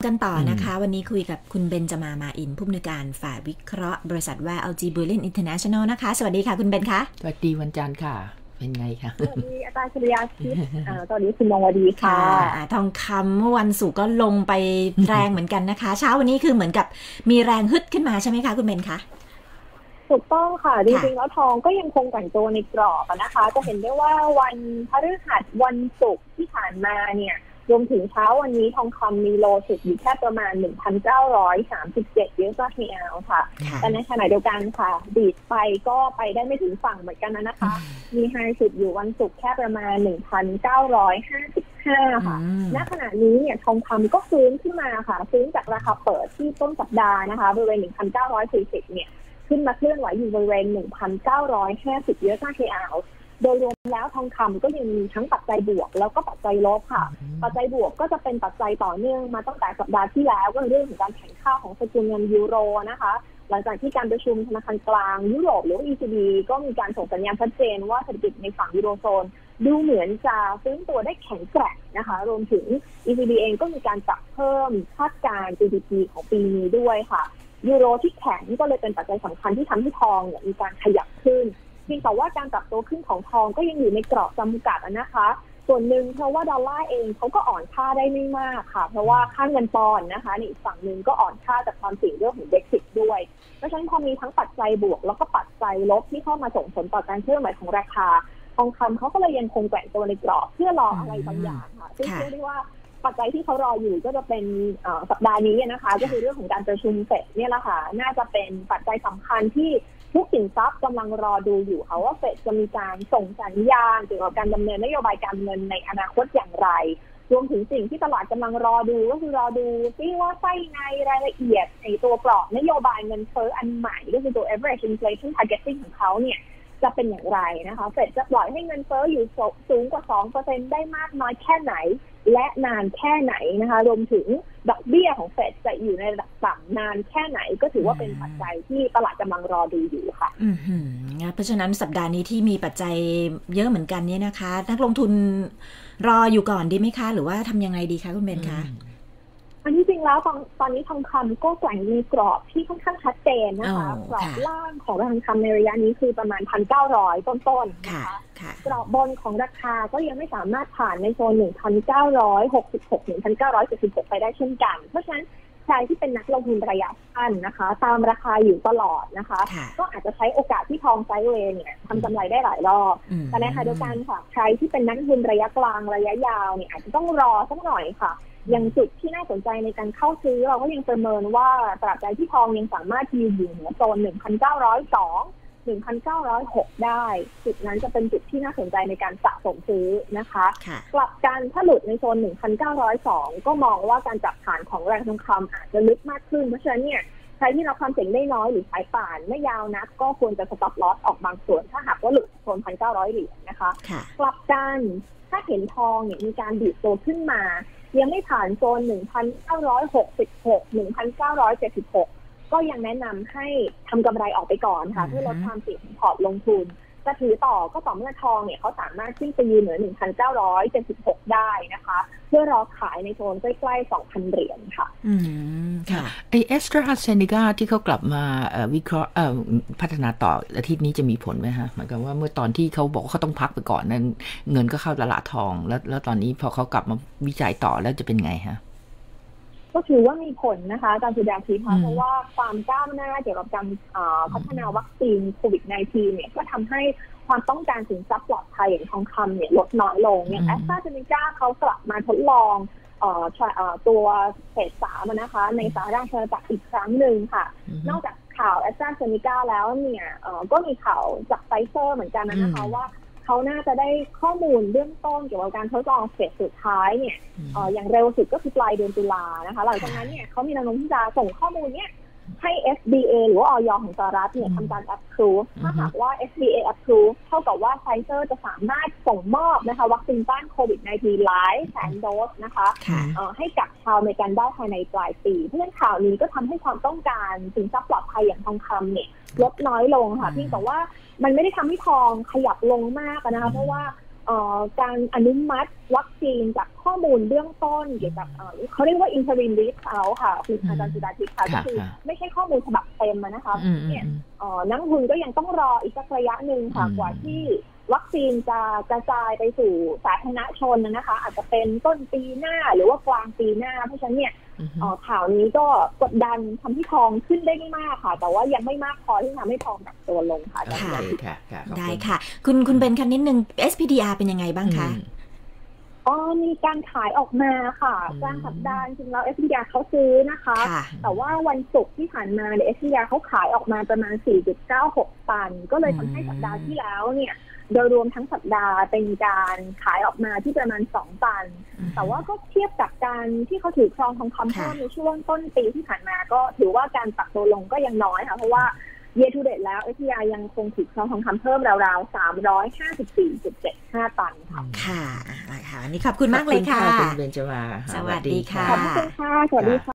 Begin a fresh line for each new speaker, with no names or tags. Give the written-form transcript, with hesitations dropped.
กันต่อนะคะวันนี้คุยกับคุณเบนจามาอินผู้อำนวยการฝ่ายวิเคราะห์บริษัทแวร์ LG Bullion International นะคะสวัสดีค่ะคุณเบนคะ
สวัสดีวันจันทร์ค่ะเป็นไงคะ
สวัสดีอาจารย์ชริยาทิพย์ตอนนี้คุณมงวดีค่ะ
ทองคำเมื่อวันศุกร์ก็ลงไปแรงเหมือนกันนะคะเช้าวันนี้คือเหมือนกับมีแรงฮึดขึ้นมาใช่ไหมคะคุณเบนคะ
ถูกต้องค่ะจริงๆแล้วทองก็ยังคงแกว่งตัวในกรอบนะคะจะเห็นได้ว่าวันพฤหัสวันศุกร์ที่ผ่านมาเนี่ยรวมถึงเช้าวันนี้ทองคำมีโลสุดอยู่แค่ประมาณ 1,937 US dollar ค่ะแต่ในขณะเดียวกันค่ะดีดไปก็ไปได้ไม่ถึงฝั่งเหมือนกันนะคะมีไฮสุดอยู่วันศุกร์แค่ประมาณ 1,955 ค่ะณขณะนี้เนี่ยทองคำก็ฟื้นขึ้นมาค่ะฟื้นจากราคาเปิดที่ต้นสัปดาห์นะคะบริเวณ 1,940 เนี่ยขึ้นมาเคลื่อนไหวอยู่บริเวณ 1,950 US dollarโดยรวมแล้วทองคำก็ยังมีทั้งปัจจัยบวกแล้วก็ปัจจัยลบค่ะปัจจัยบวกก็จะเป็นปัจจัยต่อเนื่องมาตั้งแต่สัปดาห์ที่แล้วก็เรื่องของการแข่งข้าของสกุลเงินยูโรนะคะหลังจากที่การประชุมธนาคารกลางยุโรปหรือ ECB ก็มีการส่งสัญญาณชัดเจนว่าเศรษฐกิจในฝั่งยูโรโซนดูเหมือนจะฟื้นตัวได้แข็งแกร่งนะคะรวมถึง ECB เองก็มีการปรับเพิ่มคาดการณ์ GDP ของปีนี้ด้วยค่ะยูโรที่แข็งก็เลยเป็นปัจจัยสำคัญที่ทำให้ทองมีการขยับขึ้นจริงแต่ว่าการปรับตัวขึ้นของทองก็ยังอยู่ในกรอบจำกัดนะคะส่วนหนึ่งเพราะว่าดอลลาร์เองเขาก็อ่อนค่าได้ไม่มากค่ะเพราะว่าค่าเงินปอนด์นะคะในอีกฝั่งหนึ่งก็อ่อนค่าจากความเสี่ยงเรื่องของ Brexit ด้วยเพราะฉะนั้นพอมีทั้งปัจจัยบวกแล้วก็ปัจจัยลบที่เข้ามาส่งผลต่อการเคลื่อนไหวของราคาทองคำเขาก็เลยยังคงแกว่งตัวในกรอบเพื่อรออะไรบางอย่างค่ะซึ่งเชื่อได้ว่าปัจจัยที่เขารออยู่ก็จะเป็นสัปดาห์นี้นะคะก็คือเรื่องของการประชุมเฟดเนี่ยแหละค่ะน่าจะเป็นปัจจัยสำคัญที่ทุกสินทรัพย์กำลังรอดูอยู่ค่ะว่าเฟดจะมีการส่งสัญญาณเกี่ยวกับการดำเนินนโยบายการเงินในอนาคตอย่างไรรวมถึงสิ่งที่ตลาดกำลังรอดูก็คือรอดูซิว่าไส้ในรายละเอียดในตัวกรอบนโยบายเงินเฟ้ออันใหม่ก็คือตัว average inflation targeting ของเขาเนี่ยจะเป็นอย่างไรนะคะเฟดจะปล่อยให้เงินเฟ้ออยู่สูงกว่า 2% ได้มากน้อยแค่ไหนและนานแค่ไหนนะคะรวมถึงดอกเบี้ยของเฟดจะอยู่ในระดับต่ำนานแค่ไหนก็ถือว่าเป็นปัจจัยที่ตลาดกำลังรอดูอยู่ค่ะ
เพราะฉะนั้นสัปดาห์นี้ที่มีปัจจัยเยอะเหมือนกันเนี่ยนะคะนักลงทุนรออยู่ก่อนดีไหมคะหรือว่าทำยังไงดีคะคุณเบนคะ
อันที่จริงแล้วตอนนี้ทองคำก็แกว่งมีกรอบที่ค่อนข้างชัดเจนนะคะกรอบล่างของทองคำในระยะนี้คือประมาณ 1,900 ต้นๆนะคะกรอบบนของราคาก็ยังไม่สามารถผ่านในโซน 1,966 1,976 ไปได้เช่นกันเพราะฉะนั้นใครที่เป็นนักลงทุนระยะสั้นนะคะตามราคาอยู่ตลอดนะคะก็อาจจะใช้โอกาสที่ทองไซด์เวย์เนี่ยทำกำไรได้หลายรอบแต่ในขณะเดียวกันค่ะใครที่เป็นนักลงทุนระยะกลางระยะยาวเนี่ยอาจจะต้องรอสักหน่อยค่ะยังจุดที่น่าสนใจในการเข้าซื้อเราก็ยังประเมินว่าตราบใดที่ทองยังสามารถยืนอยู่เหนือโซน 1,902 1,906 ได้จุดนั้นจะเป็นจุดที่น่าสนใจในการสะสมซื้อนะคะกลับกันถ้าหลุดในโซน 1,902 ก็มองว่าการจับฐานของแรงทองคำอาจจะลึกมากขึ้นเพราะฉะนั้นเนี่ยใครที่รับความเสี่ยงได้น้อยหรือสายป่านไม่ยาวนักก็ควรจะสต็อปลอสออกบางส่วนถ้าหากว่าหลุดโซน 1,900 เหรียญนะคะกลับกันถ้าเห็นทองเนี่ยมีการดีดตัวขึ้นมายังไม่ผ่านโซน 1,966 1,976 ก็ยังแนะนำให้ทำกำไรออกไปก่อนค่ะเพื่อลดความเสี่ยงพอร์ตลงทุนจะถือต่อก็ต่อเมื่อทองเนี่ยเขาสามารถขึ้นไปยืนเหนือ 1,976 ได้นะคะเพื่อรอขายในโซนใกล้ๆ 2,000 เหรียญค่ะ
ค่ะไอ AstraZeneca ที่เขากลับมาวิเคราะห์พัฒนาต่ออาทิตย์นี้จะมีผลไหมฮะหมายความว่าเมื่อตอนที่เขาบอกว่าเขาต้องพักไปก่อนนั้นเงินก็เข้าตลาดทองแล้วตอนนี้พอเขากลับมาวิจัยต่อแล้วจะเป็นไงฮะ
ก็ถือว่ามีผลนะคะการสุดาทีเพราะว่าความก้าวหน้าเกี่ยวกับการพัฒนาวัคซีนโควิด -19 เนี่ยก็ทำให้ความต้องการสินทรัพย์ปลอดภัยอย่างทองคำเนี่ยลดน้อยลงอย่างแอสตราเซเนกาเขากลับมาทดลองตัวเฟส 3นะคะในสหราชอาณาจักรอีกครั้งหนึ่งค่ะนอกจากข่าวแอสตราเซเนกาแล้วเนี่ยก็มีข่าวจากไฟเซอร์เหมือนกันนะคะว่าเขาน่าจะได้ข้อมูลเบื้องต้นเกี่ยวกับการทดลองเฟสสุดท้ายเนี่ยอย่างเร็วสุดก็คือปลายเดือนตุลานะคะหลังจากนั้นเนี่ยเขามีแนวโน้มที่จะส่งข้อมูลเนี่ยให้ FDA หรือว่า อย.ของสหรัฐเนี่ยทำการ approve ถ้าหากว่า FDA approve เท่ากับว่าไฟเซอร์จะสามารถส่งมอบนะคะวัคซีนต้านโควิด -19 หลายแสนโดสนะคะให้กับชาวอเมริกันได้ภายในปลายปีเพราะฉะนั้นข่าวนี้ก็ทำให้ความต้องการสินทรัพย์ปลอดภัยอย่างทองคำเนี่ยลดน้อยลงค่ะเพียงแต่ว่ามันไม่ได้ทำให้ทองขยับลงมากนะคะเพราะว่าการอนุมัติวัคซีนจากข้อมูลเบื้องต้นเกี่ยวกับเขาเรียกว่า interim readout ค่ะคุณอาจารย์สุดาทิพย์ค่ะก็คือไม่ใช่ข้อมูลฉบับเต็มนะคะเนี่ยนักลงทุนก็ยังต้องรออีกสักระยะหนึ่งค่ะกว่าที่วัคซีนจะกระจายไปสู่สาธารณชนนะคะอาจจะเป็นต้นปีหน้าหรือว่ากลางปีหน้าเพราะฉะนั้นเนี่ยข่าวนี้ก็กดดันทำให้ทองขึ้นได้ไม่มากค่ะแต่ว่ายังไม่มากพอที่ทำให้ทองปรับตัวลงค่ะ
ได้ค่ะคุณเบนคันนิดนึง SPDR เป็นยังไงบ้างคะ
มีการขายออกมาค่ะกลางสัปดาห์จริงๆแล้ว SPDR เขาซื้อนะคะแต่ว่าวันศุกร์ที่ผ่านมาเนี่ย SPDR เขาขายออกมาประมาณ 4.96 ตันก็เลยทำให้สัปดาห์ที่แล้วเนี่ยโดยรวมทั้งสัปดาห์เป็นการขายออกมาที่ประมาณ2 ตันแต่ว่าก็เทียบกับการที่เขาถือครองทองคำเพิ่มในช่วงต้นปีที่ผ่านมาก็ถือว่าการปรับตัวลงก็ยังน้อยค่ะเพราะว่าyear to date แล้ว SPDR ยังคงถือครองทองคำเพิ่มราวๆ 354.75 ตันค่ะ
ค่ะวันนี้ขอบคุณมากเลยค่ะ
คุณเบญจมา
สวัสดีค่ะ
ขอบคุณค่ะสวัสดีค่ะ